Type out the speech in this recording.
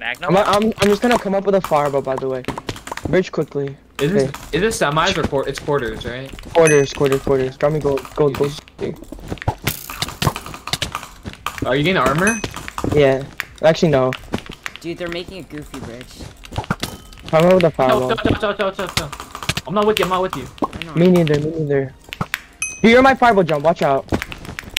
Magnum? I'm just gonna come up with a fireball, by the way. Bridge quickly. Is this semis or it's quarters, right? Quarters. Grab me gold. Are you getting armor? Yeah. Actually, no. Dude, they're making a goofy bridge. Come up with a fireball. No. I'm not with you. Me neither. You're my fireball jump. Watch out.